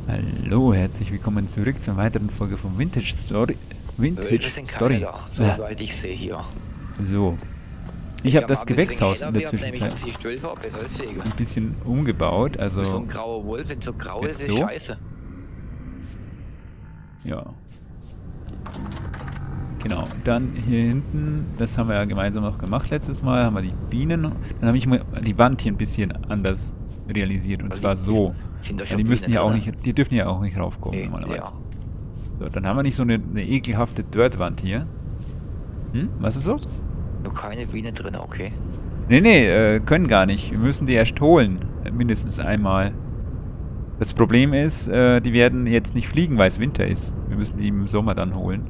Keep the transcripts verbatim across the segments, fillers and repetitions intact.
Hallo, herzlich willkommen zurück zur weiteren Folge von Vintage Story. Vintage Wölfe sind keine Story. da, Ja. soweit ich sehe hier. So. Ich habe Ja, das mal ein bisschen Gewächshaus in älter der wird, nämlich Zwischenzeit dass die Stölfer besser deswegen. ein bisschen umgebaut. So Also ein grauer Wolf, wenn so grau ist, jetzt ist so. scheiße. Ja. Genau. Dann hier hinten, das haben wir ja gemeinsam noch gemacht letztes Mal, haben wir die Bienen. Dann habe ich mal die Wand hier ein bisschen anders realisiert. Und Weil zwar die- so. Sind da Weil schon die müssen Bienen hier auch drin? nicht, die dürfen ja auch nicht raufkommen Okay, normalerweise. ja. So, dann haben wir nicht so eine, eine ekelhafte Dirtwand hier. Hm? Was ist los? Nur keine Bienen drin, okay. Nee, nee, äh, können gar nicht. Wir müssen die erst holen. Äh, Mindestens einmal. Das Problem ist, äh, die werden jetzt nicht fliegen, weil es Winter ist. Wir müssen die im Sommer dann holen.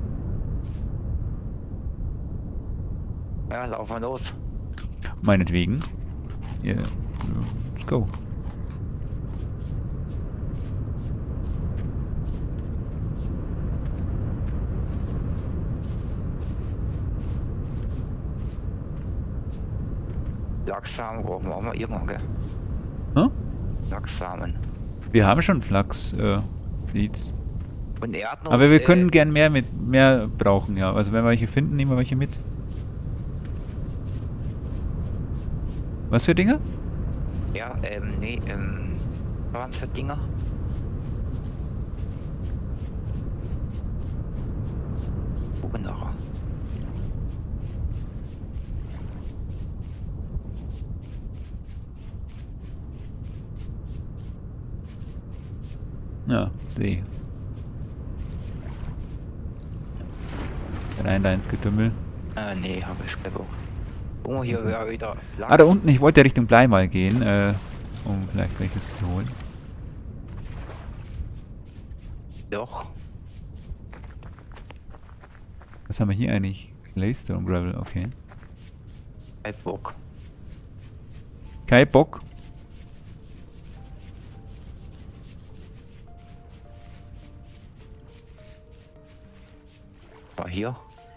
Ja, laufen wir los. Meinetwegen. Yeah. Let's go. Lachssamen brauchen wir auch mal irgendwann, gell? Hm? Lachssamen. Wir haben schon Flachs, äh, Leads. Und Erdnuss, Aber wir äh, können gern mehr mit mehr brauchen, ja. Also wenn wir welche finden, nehmen wir welche mit. Was für Dinge? Ja, ähm, nee, ähm, was waren's für Dinger? Gucken nachher. Ja, See. Rein da ins Getümmel. Äh, nee, hab ich keine Bock. Oh, hier wäre wieder Lachs. Ah, da unten, ich wollte Richtung Blei mal gehen, äh, um vielleicht welches zu holen. Doch. Was haben wir hier eigentlich? Claystone Gravel, okay. Kein Bock. Kein Bock. War hier.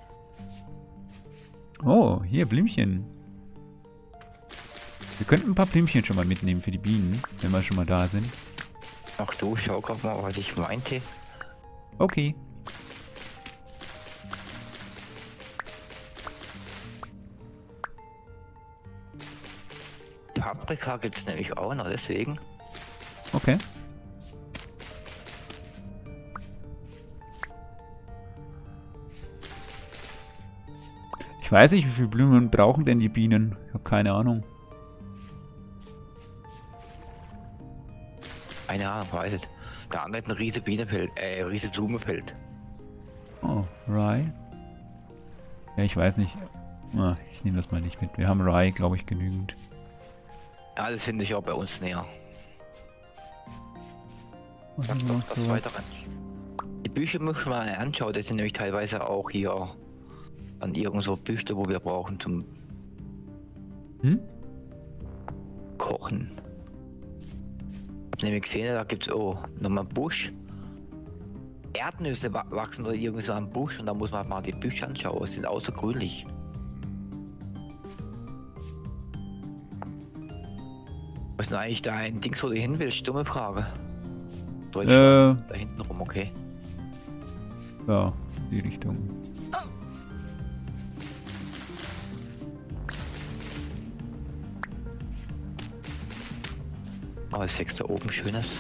Oh, hier Blümchen. Wir könnten ein paar Blümchen schon mal mitnehmen für die Bienen, wenn wir schon mal da sind. Ach du, schau grad mal, was ich meinte. Okay. Paprika gibt's nämlich auch noch, deswegen. Okay. Ich weiß nicht, wie viele Blumen brauchen denn die Bienen? Ich habe keine Ahnung. Keine Ahnung, weiß es. Der andere hat ein riese Bienenfeld, äh, riese Blumenfeld. Oh, Rye. Ja, ich weiß nicht. Ah, ich nehme das mal nicht mit. Wir haben Rye, glaube ich, genügend. Ja, das finde ich auch bei uns näher. Was Sag haben wir doch noch das sowas? weiter. Die Bücher muss man mal anschauen, das sind nämlich teilweise auch hier an irgend so Bücher, wo wir brauchen zum Hm? Kochen. Ich hab nämlich gesehen, da gibt's auch nochmal einen Busch. Erdnüsse wa- wachsen oder irgendwie so am Busch und da muss man mal die Büsche anschauen, die sind außergrünlich. Was ist denn eigentlich dein Dings, wo du hin willst? Dumme Frage. Deutschland, Äh, da hinten rum, okay. ja, die Richtung. Aber es wächst da oben schönes.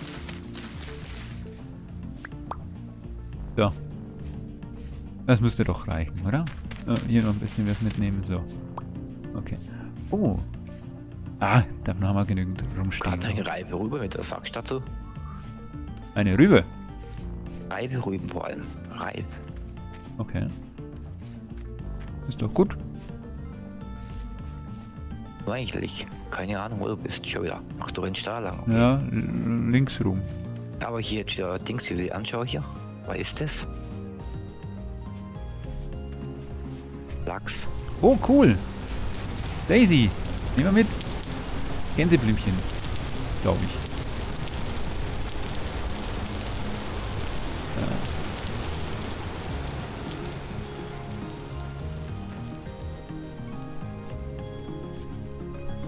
Ja. Das müsste doch reichen, oder? Äh, hier noch ein bisschen was mitnehmen, so. Okay. Oh. Ah, da haben wir genügend rumstehen. Gerade eine Reibe rüber mit der Sackst dazu. Eine Rübe. Reibe rüben vor allem. Reib. Okay. Ist doch gut. Nur eigentlich. Keine Ahnung, wo du bist. Schon wieder. Ach, du rennst da lang. Okay. Ja, l- links rum. Aber hier jetzt wieder Dings, die ich anschaue hier. Was ist das? Lachs. Oh, cool. Daisy. Nehmen wir mit. Gänseblümchen. Glaube ich. Ja.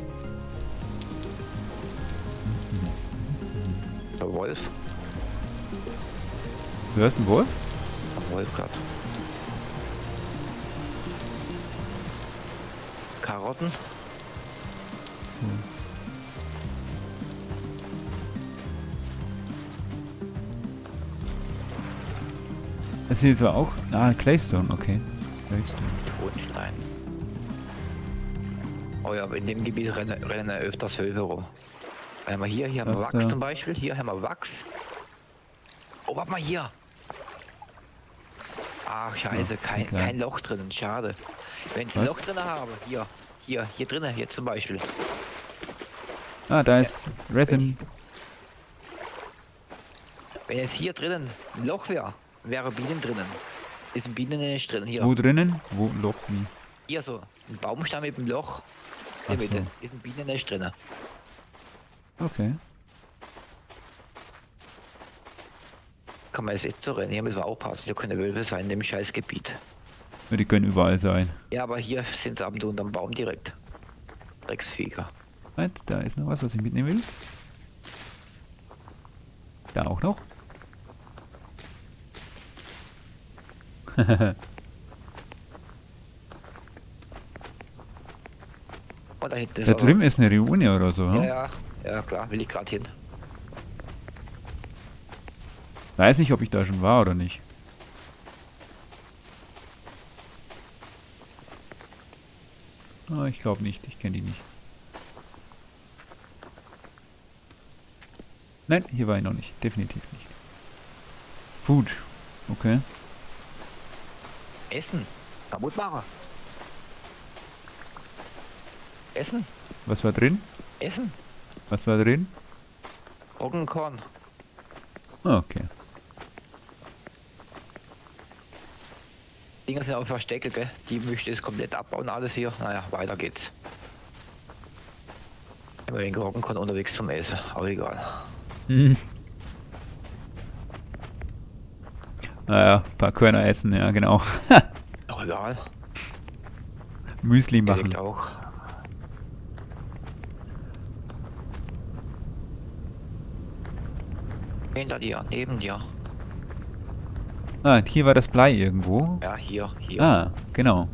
Der Wolf. Du hörst einen Wolf? Am Wolf grad. Karotten. Hm. Das hier ist aber auch... Ah, Claystone, okay. Claystone. Tonstein. Oh ja, aber in dem Gebiet rennen, rennen öfters Wölfe rum. Wenn wir hier, hier haben wir Was Wachs da? zum Beispiel, hier haben wir Wachs. Oh, warte mal hier. Ach, scheiße, Ja, kein, klar. kein Loch drinnen, schade. Wenn ich ein Was? Loch drin habe, hier, hier, hier drinnen, hier zum Beispiel. Ah, da ist Resin. Wenn jetzt hier drinnen ein Loch wäre, wäre Bienen drinnen. Ist ein Bienennest drin, hier. Wo drinnen? Wo? Loch, wie? Hier so, ein Baumstamm mit dem Loch. In Ach der Mitte so. ist ein Bienennest drin. Okay. Kann man jetzt nicht so rennen, hier müssen wir aufpassen, hier können Wölfe sein in dem Scheißgebiet. Ja, die können überall sein. Ja, aber hier sind sie ab und zu unterm Baum direkt. Drecksviecher. Halt, da ist noch was, was ich mitnehmen will. Da auch noch. Oh, da hinten ist Da aber- drüben ist eine Ruine oder so, Ja, ne? ja, ja klar, will ich gerade hin. Weiß nicht, ob ich da schon war oder nicht. Ah, ich glaube nicht, ich kenne die nicht. Nein, hier war ich noch nicht. Definitiv nicht. Food. Okay. Essen. Kaputtmacher. Essen. Was war drin? Essen. Was war drin? Roggenkorn. Ah, okay. Dinger sind auch Verstecke, gell? Die möchte es komplett abbauen, alles hier. Naja, weiter geht's. Immer wegen Roggenkorn unterwegs zum Essen. Aber egal. Hm. Naja, ein paar Körner essen, ja genau. Auch egal. Müsli machen. Direkt auch. Hinter dir, neben dir. Ah, hier war das Blei irgendwo. Ja, hier, hier. Ah, genau.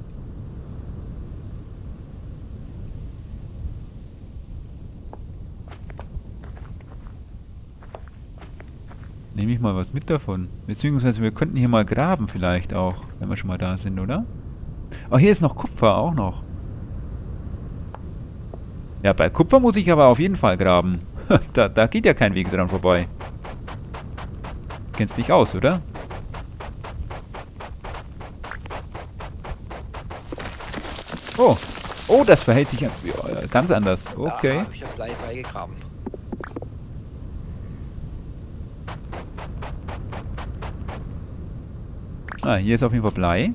Nehme ich mal was mit davon. Beziehungsweise wir könnten hier mal graben vielleicht auch, wenn wir schon mal da sind, oder? Oh, hier ist noch Kupfer, auch noch. Ja, bei Kupfer muss ich aber auf jeden Fall graben. da, da geht ja kein Weg dran vorbei. Kennst dich aus, oder? Oh. Oh, das verhält sich ja, ja, ganz anders. Okay. Da hab ich das Blei beigegraben. Ah, hier ist auf jeden Fall Blei.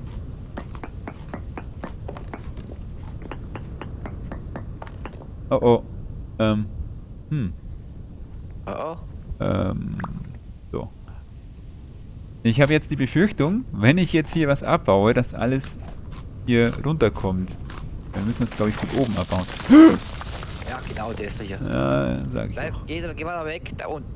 Oh oh. Ähm. Hm. Oh, oh. Ähm. So. Ich habe jetzt die Befürchtung, wenn ich jetzt hier was abbaue, dass alles hier runterkommt. Wir müssen das, glaube ich, von oben abbauen. Ja, genau, der ist hier. Ja, sag ich Bleib, doch. geh, geh mal da weg, da unten.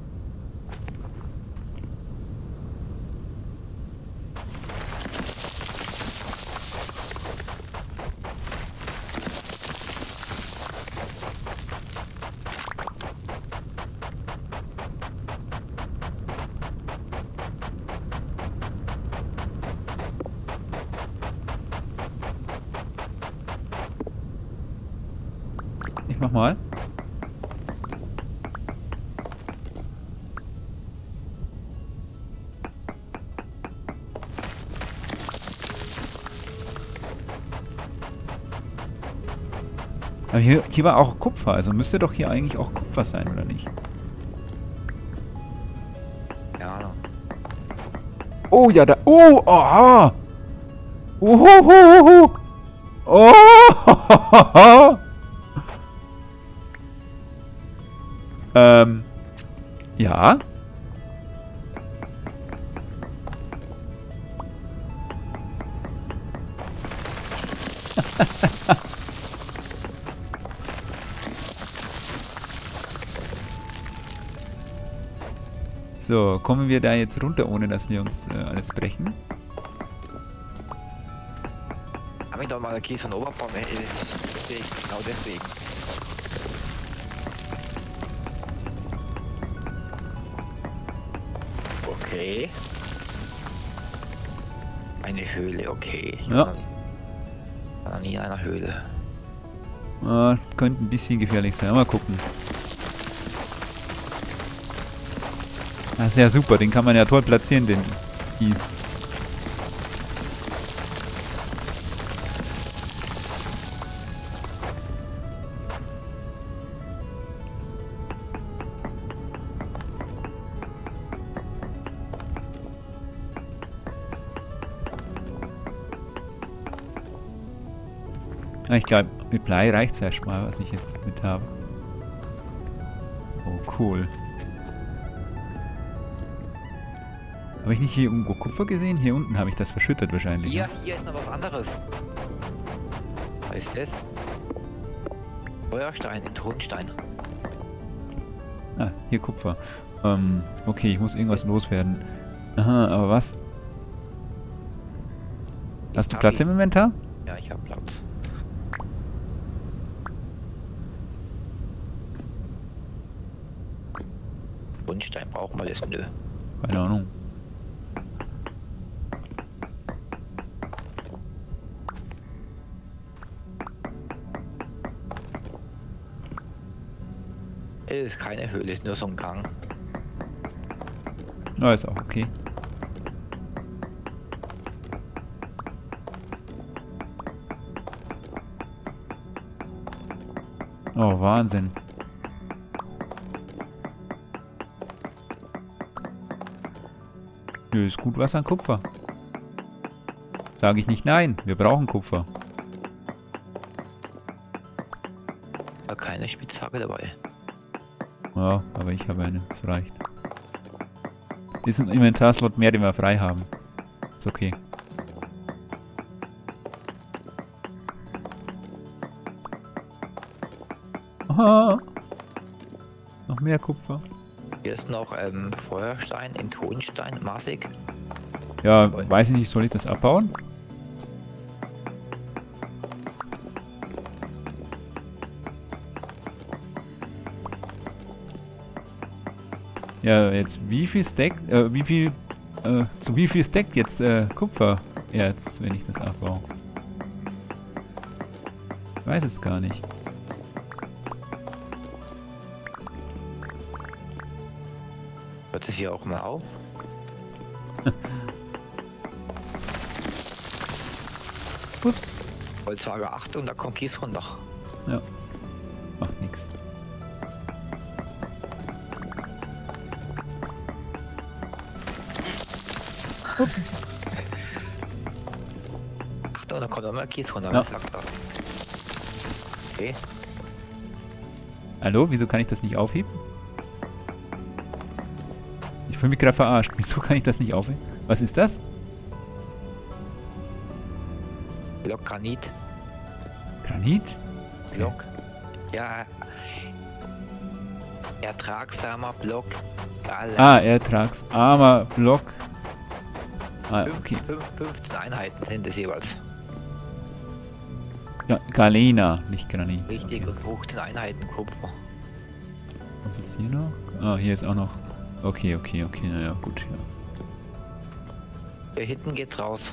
Ich mach mal. Aber hier, hier war auch Kupfer, also müsste doch hier eigentlich auch Kupfer sein, oder nicht? Ja, Oh, ja, da. Oh, aha! Uhuhuhu! Oh! ähm. Ja. So, kommen wir da jetzt runter, ohne dass wir uns äh, alles brechen? Hab ich doch mal Kies von Oberbaum. äh, Deswegen, genau deswegen. Okay. Eine Höhle, okay. Ich Ja. war war noch nie in einer Höhle. Ah, könnte ein bisschen gefährlich sein. Mal gucken. Das ist ja super, den kann man ja toll platzieren, den Kies. Ah, ich glaube, mit Blei reicht es erstmal, was ich jetzt mit habe. Oh, cool. Habe ich nicht hier irgendwo Kupfer gesehen? Hier unten habe ich das verschüttet wahrscheinlich. Hier, Ne? hier ist noch was anderes. Was ist das? Feuerstein in Tonstein. Ah, hier Kupfer. Ähm, okay, ich muss irgendwas loswerden. Aha, aber was? Hast du Platz im Inventar? Ja, ich habe Platz. Tonstein brauchen wir das? Nö. Keine Ahnung. Es ist keine Höhle, ist nur so ein Gang. Na, ist auch okay. Oh, Wahnsinn. Nö, ist gut was an Kupfer. Sage ich nicht nein, wir brauchen Kupfer. War keine Spitzhacke dabei. Ja, aber ich habe eine, das reicht. Ist ein Inventarslot mehr, den wir frei haben. Ist okay. Aha. Noch mehr Kupfer. Hier ist noch ähm, Feuerstein in Tonstein, massig. Ja, weiß ich nicht, soll ich das abbauen? Ja, jetzt wie viel Stack, äh, wie viel, äh, zu wie viel Stack jetzt äh, Kupfererz, wenn ich das abbaue? Ich weiß es gar nicht. Hört es hier auch mal auf? Ups. Holzhager Achtung, da kommt Kies runter. Ja. Macht nix. Ups. Achtung, da kommt noch mal Kies runter, Ja. was sagt er? Okay. Hallo, wieso kann ich das nicht aufheben? Ich fühle mich gerade verarscht. Wieso kann ich das nicht aufheben? Was ist das? Block Granit. Granit? Block. Ja. Ertragsarmer Block. Galan. Ah, ertragsarmer Block. Ah, Fünf- okay. fünf- fünfzehn Einheiten sind es jeweils. Ja, Galena, nicht Granit. Richtig, Okay. und fünfzehn Einheiten Kupfer. Was ist hier noch? Ah, hier ist auch noch. Okay, okay, okay, naja, gut, ja. Hier hinten geht's raus.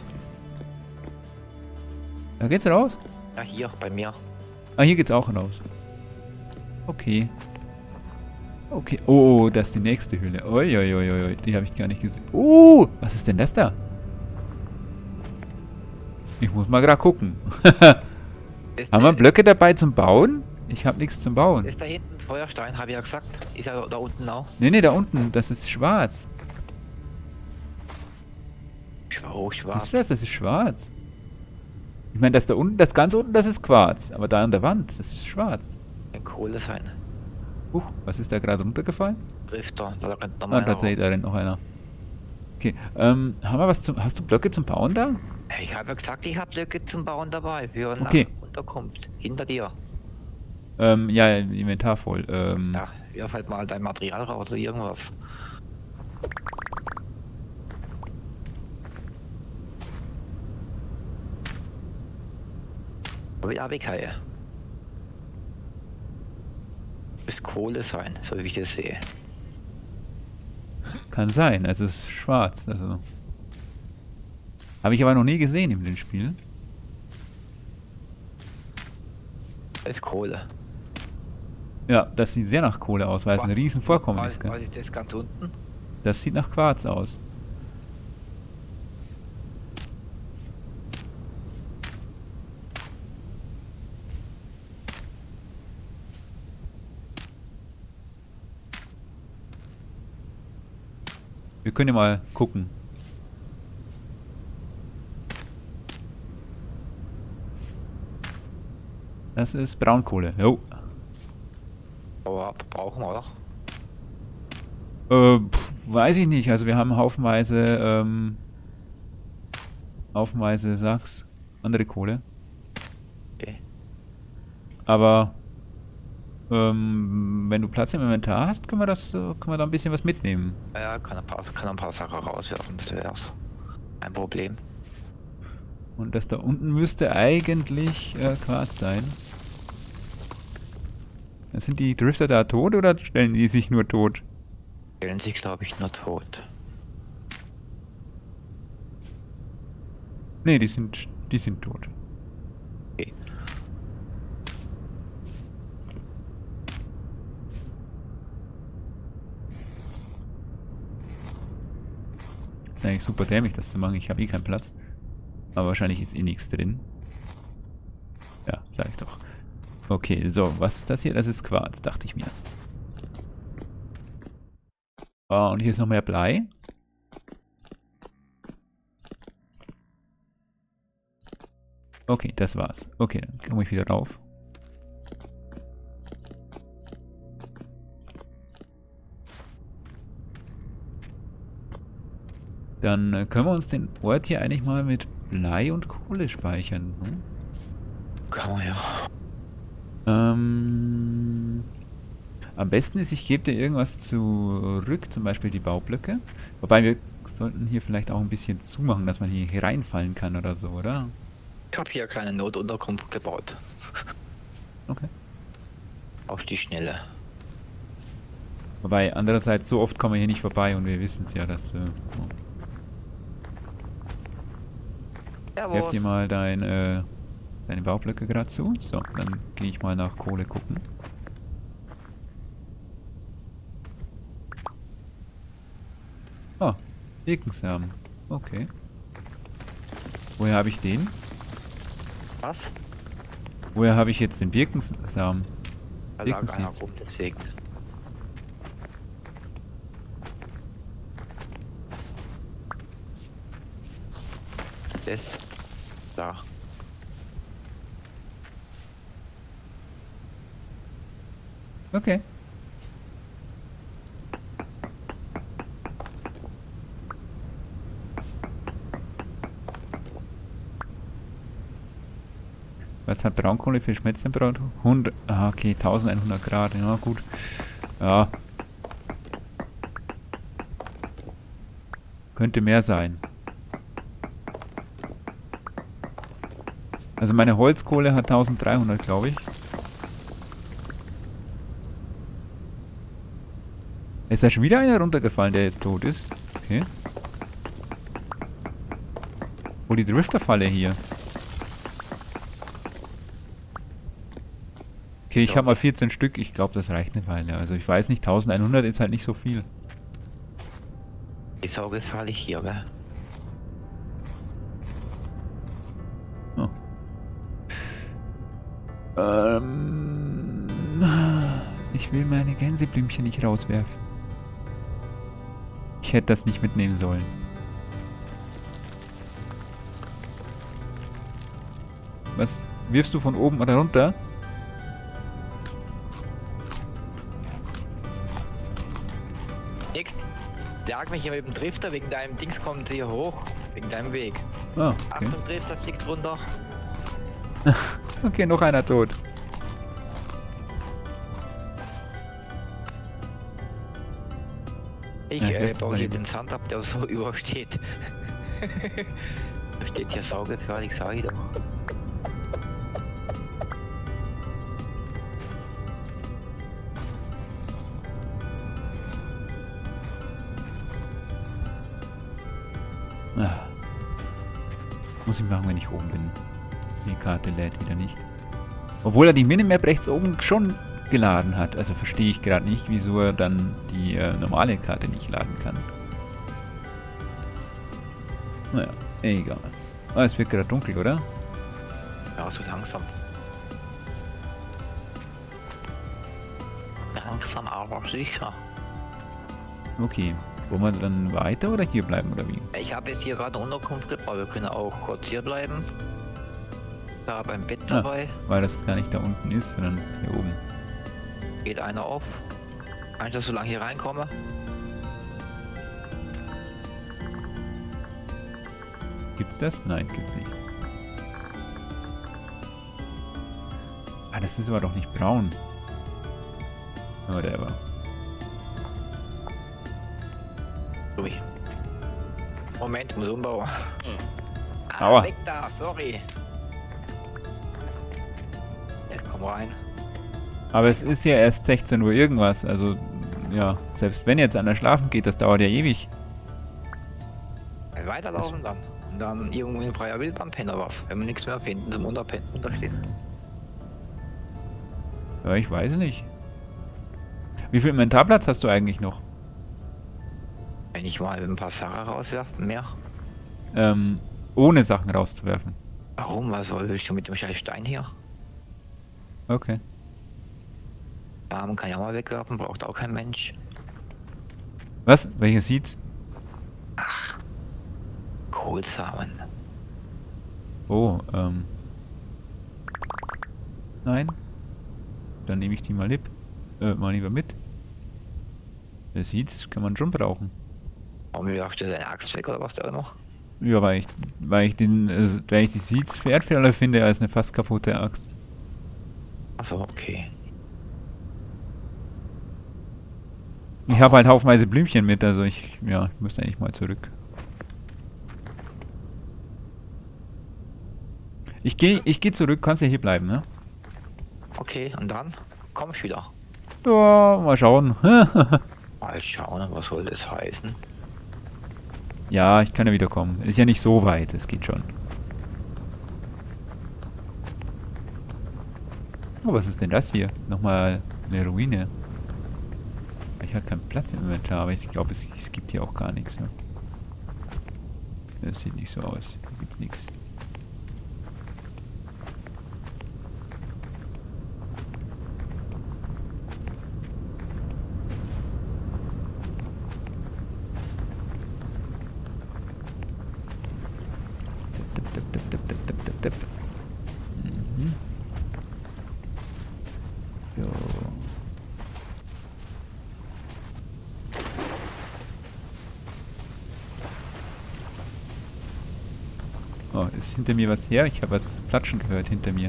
Da geht's raus? Ja, hier, bei mir. Ah, hier geht's auch raus. Okay. Okay. Oh, das ist die nächste Höhle. Uiuiuiui, die habe ich gar nicht gesehen. Oh, was ist denn das da? Ich muss mal gerade gucken. Ist Haben wir der- Blöcke dabei zum Bauen? Ich habe nichts zum Bauen. Ist da hinten Feuerstein, habe ich ja gesagt. Ist ja da unten auch. Nee, nee, da unten, das ist schwarz. Schwa- Oh, schwarz. Siehst du das? Das ist schwarz. Ich meine, das da unten, das ganz unten, das ist Quarz. Aber da an der Wand, das ist schwarz. Kann Kohle sein. Huch, was ist da gerade runtergefallen? Drifter, da rennt noch Ah, mal einer Gott sei Dank, da rennt noch einer. Okay, ähm, haben wir was zum... Hast du Blöcke zum Bauen da? hoch. Ich habe ja gesagt, ich habe Blöcke zum Bauen dabei. Für Okay. nach runterkommt. Hinter dir. Ähm, ja, Inventar voll. Ähm, Ja, wirf halt mal dein Material raus oder irgendwas. Aber ja, weghaie. Muss Kohle sein, so wie ich das sehe. Kann sein, also es ist schwarz, also. Habe ich aber noch nie gesehen in dem Spiel. Das ist Kohle. Ja, das sieht sehr nach Kohle aus, weil es ein riesen Vorkommen was, ist. Gell? Was ist das ganz unten? Das sieht nach Quarz aus. Wir können ja mal gucken. Das ist Braunkohle. Jo. Aber brauchen wir, oder? Äh, pff, weiß ich nicht. Also wir haben haufenweise, ähm, haufenweise Sachs, andere Kohle. Okay. Aber ähm, wenn du Platz im Inventar hast, können wir das, äh, können wir da ein bisschen was mitnehmen. Ja, kann ein paar, kann ein paar Sachen rauswerfen, das wär's. Kein Problem. Und das da unten müsste eigentlich äh, Quarz sein. Sind die Drifter da tot oder stellen die sich nur tot? Stellen sich, glaube ich, nur tot. Nee, die sind, die sind tot. Okay. Ist eigentlich super dämlich, das zu machen. Ich habe eh keinen Platz. Aber wahrscheinlich ist eh nichts drin. Ja, sag ich doch. Okay, so, was ist das hier? Das ist Quarz, dachte ich mir. Oh, und hier ist noch mehr Blei. Okay, das war's. Okay, dann komme ich wieder rauf. Dann äh, können wir uns den Ort hier eigentlich mal mit Blei und Kohle speichern. Hm? Kann man ja. Ähm, am besten ist, ich gebe dir irgendwas zurück, zum Beispiel die Baublöcke. Wobei wir sollten hier vielleicht auch ein bisschen zumachen, dass man hier reinfallen kann oder so, oder? Ich habe hier eine kleine Notunterkunft gebaut. Okay. Auf die Schnelle. Wobei, andererseits, so oft kommen wir hier nicht vorbei und wir wissen es ja, dass... Äh, oh. Werf dir mal dein, äh, deine Baublöcke gerade zu. So, dann gehe ich mal nach Kohle gucken. Ah, Birkensamen. Okay. Woher habe ich den? Was? Woher habe ich jetzt den Birkensamen? Da lag einer Birkenseeds. rum, deswegen. Das. Da. Okay. Was hat Braunkohle für Schmelztemperatur? hundert. Ah, okay, eintausendeinhundert Grad. Ja, gut. Ja. Könnte mehr sein. Also meine Holzkohle hat eintausenddreihundert, glaube ich. Ist da schon wieder einer runtergefallen, der jetzt tot ist? Okay. Oh, die Drifterfalle hier. Okay, ich habe mal vierzehn Stück. Ich glaube, das reicht eine Weile. Also ich weiß nicht, eintausendeinhundert ist halt nicht so viel. Die Sauge falle ich hier, gell? Oh. Ähm, ich will meine Gänseblümchen nicht rauswerfen. Ich hätte das nicht mitnehmen sollen. Was wirfst du von oben oder runter? Nix. Jag mich hier mit dem Drifter, wegen deinem Dings kommt hier hoch. Wegen deinem Weg. Ah, okay. Achtung, Drifter fliegt runter. Okay, noch einer tot. Ich Ja, äh, jetzt baue mal hier eben. den Sand ab, der so übersteht. Da steht hier saugefährlich, sag ich doch. Ah. Muss ich machen, wenn ich oben bin. Die Karte lädt wieder nicht. Obwohl er die Minimap rechts oben schon geladen hat. Also verstehe ich gerade nicht, wieso er dann die äh, normale Karte nicht laden kann. Naja, egal. Ah, es wird gerade dunkel, oder? Ja, so langsam. Langsam, aber sicher. Okay. Wollen wir dann weiter oder hier bleiben, oder wie? Ich habe jetzt hier gerade eine Unterkunft gebaut. Wir können auch kurz hier bleiben. Da beim Bett Ah, dabei. weil das gar nicht da unten ist, sondern hier oben. Geht einer auf. Einfach so lange hier reinkomme. Gibt's das? Nein, gibt's nicht. Ah, das ist aber doch nicht braun. Whatever. Ui. Moment, muss umbauen. Ah, Aua. weg da, sorry. Jetzt komm rein. Aber es ist ja erst sechzehn Uhr irgendwas, also ja, selbst wenn jetzt einer schlafen geht, das dauert ja ewig. Weiterlaufen dann. Und dann irgendwo in freier Wildbahn pennen oder was. Wenn wir nichts mehr finden zum Unterpennen, unterstehen. Ja, ich weiß nicht. Wie viel Inventarplatz hast du eigentlich noch? Wenn ich mal ein paar Sachen rauswerfe, mehr. Ähm, ohne Sachen rauszuwerfen. Warum? Was soll ich schon mit dem scheiß Stein hier? Okay. Samen kann ich auch mal wegwerfen, braucht auch kein Mensch. Was? Welcher sieht's? Ach. Kohlsamen. Oh, ähm. Nein. Dann nehme ich die mal lieb. Äh, mal lieber mit. Wer sieht's, kann man schon brauchen. Warum wirft ihr deine Axt weg oder was da immer? Ja, weil ich, weil ich den, äh, weil ich die Seeds wertvoller finde als eine fast kaputte Axt. Achso, okay. Ich habe halt haufenweise Blümchen mit, also ich, ja, ich müsste eigentlich mal zurück. Ich gehe, ich gehe zurück, kannst ja hier bleiben, ne? Okay, und dann komm ich wieder. Ja, mal schauen. Mal schauen, was soll das heißen? Ja, ich kann ja wieder kommen. Ist ja nicht so weit, es geht schon. Oh, was ist denn das hier? Nochmal eine Ruine. Ich habe keinen Platz im Inventar, aber ich glaube, es, es gibt hier auch gar nichts. Ne? Das sieht nicht so aus. Hier gibt's nichts. Mhm. Jo. Oh, ist hinter mir was her? Ich habe was platschen gehört hinter mir.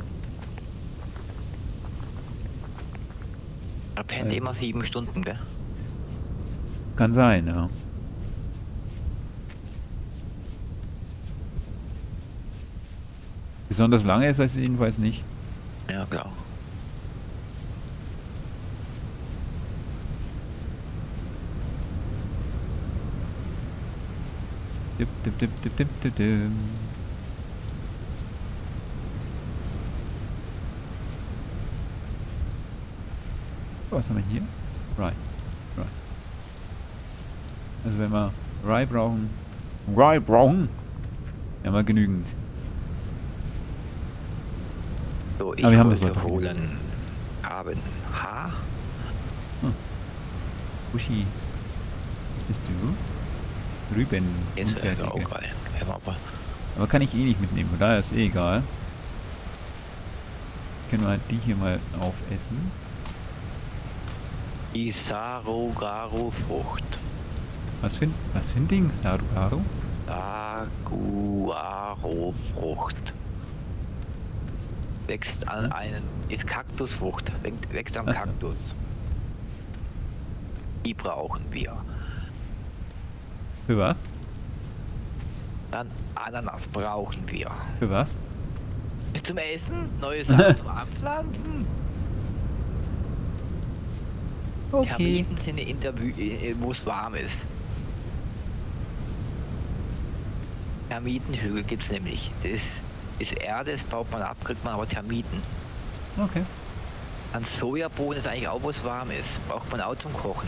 Er pennt Also. immer sieben Stunden, gell? Kann sein, ja. Besonders lange ist es jedenfalls nicht. Ja, klar. Dip, dip, dip, dip, dip, dip, dip. Oh, was haben wir hier? Rye. Rye. Also wenn wir Rye brauchen... Rye brauchen! Ja, mal genügend. So, ich Aber wir haben das wollte heute. holen haben H. Buschis. Was bist du? Rüben. Ist ja Unfertige. auch geil. Ja, aber Aber kann ich eh nicht mitnehmen, von daher ist eh egal. Können wir halt die hier mal aufessen. die Sarugaru-Frucht. Was für, was für ein Ding? Sarugaru? Saguaro-Frucht. Wächst an einen, ist Kaktusfrucht, wächst, wächst am Ach so. Kaktus. Die brauchen wir. Für was? Dann Ananas brauchen wir. Für was? Zum Essen? Neue Sachen zum Anpflanzen? Termiten sind in der Wü äh, wo es warm ist. Termitenhügel gibt es nämlich. Das ist, ist Erde, das baut man ab, kriegt man aber Termiten. Okay. An Sojabohnen ist eigentlich auch, wo es warm ist. Braucht man auch zum Kochen.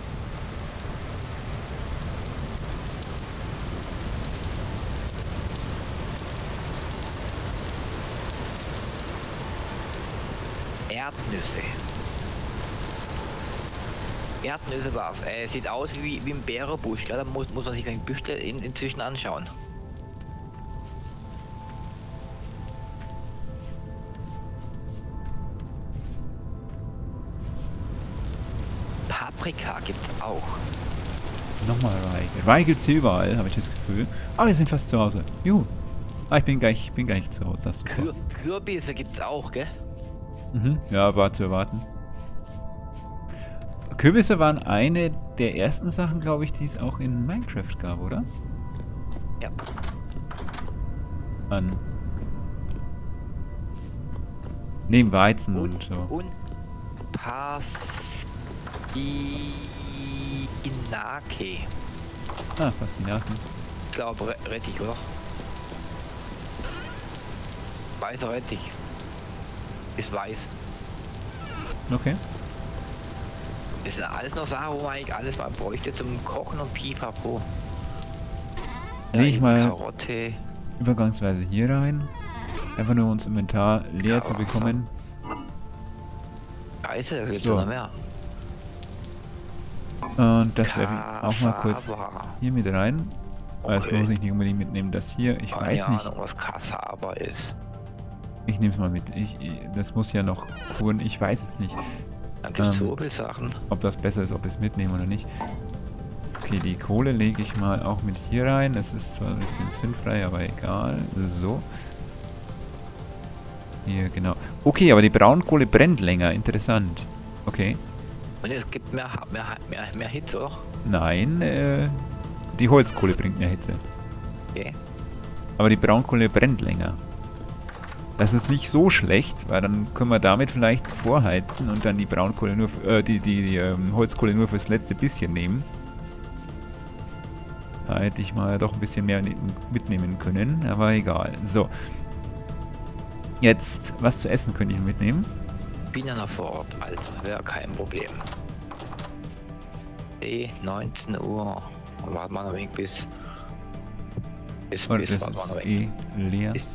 Erdnüsse. Erdnüsse war's. Äh, sieht aus wie, wie ein Beerenbusch. Ja, da muss, muss man sich ein Büschel in, inzwischen anschauen. Paprika gibt's auch. Nochmal Weigel. Weigel gibt's hier überall, habe ich das Gefühl. Ah, wir sind fast zu Hause. Juhu. Ah, ich bin gleich, bin gleich zu Hause. Das ist super. Kür Kürbisse gibt's auch, gell? Mhm. Ja, war zu erwarten. Kürbisse waren eine der ersten Sachen, glaube ich, die es auch in Minecraft gab, oder? Ja. An. Neben Weizen und, Und, so. und Pastinake. Ah, Pastinaken. Ich glaube, Re Rettich, oder? Weißer Rettich. Ist weiß. Okay. Das sind alles noch Sachen, wo man eigentlich alles mal bräuchte zum Kochen und Pipapo. Leg ich eben mal Karotte. übergangsweise hier rein. Einfach nur uns Inventar leer zu Karotte. bekommen. Scheiße, da gibt's So. noch mehr. Und das werde ich auch mal kurz Cassava. hier mit rein. Weil das Okay. muss ich nicht unbedingt mitnehmen. Das hier, ich Keine weiß nicht. Ahnung, was Cassava ist. Ich nehme es mal mit. Ich, ich, das muss ja noch kuren. Ich weiß es nicht, Dann gibt's Ähm. so viele Sachen. ob das besser ist, ob ich es mitnehme oder nicht. Okay, die Kohle lege ich mal auch mit hier rein. Das ist zwar ein bisschen sinnfrei, aber egal. So. Hier, genau. Okay, aber die Braunkohle brennt länger. Interessant. Okay. Und es gibt mehr, mehr, mehr, mehr Hitze, oder? Nein, äh, die Holzkohle bringt mehr Hitze. Okay. Aber die Braunkohle brennt länger. Das ist nicht so schlecht, weil dann können wir damit vielleicht vorheizen und dann die Braunkohle nur, äh, die, die, die ähm, Holzkohle nur fürs letzte bisschen nehmen. Da hätte ich mal doch ein bisschen mehr mitnehmen können, aber egal. So. Jetzt, was zu essen könnte ich mitnehmen? Bin ja noch vor Ort, also wäre kein Problem. Eh, neunzehn Uhr. Warten wir noch ein wenig bis. Bis, Und bis das warten wir ist noch ein eh wenig. leer. Bis,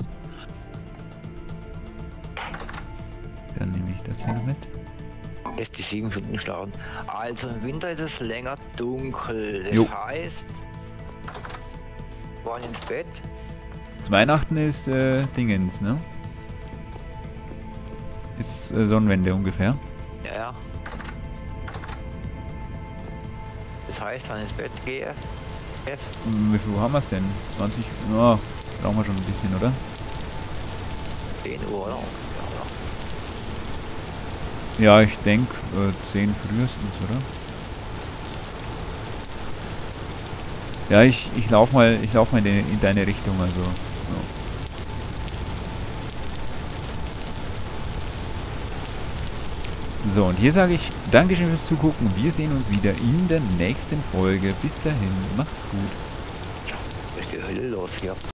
Dann nehme ich das hier noch mit. bis die sieben Stunden schlagen. Also im Winter ist es länger dunkel. Das Jo. heißt, wollen ins Bett. Zu Weihnachten ist äh, Dingens, ne? Ist äh, Sonnenwende ungefähr. Ja, ja. Das heißt, wenn ich ins Bett gehe, F, Hm, Wie viel Uhr haben wir es denn? zwanzig? Ja, brauchen wir schon ein bisschen, oder? zehn Uhr, oder? Ja, ich denke äh, zehn frühestens, oder? Ja, ich, ich lauf mal, ich lauf mal in, de, in deine Richtung, also. Ja. So, und hier sage ich Dankeschön fürs Zugucken. Wir sehen uns wieder in der nächsten Folge. Bis dahin, macht's gut. Ist die Hölle los hier.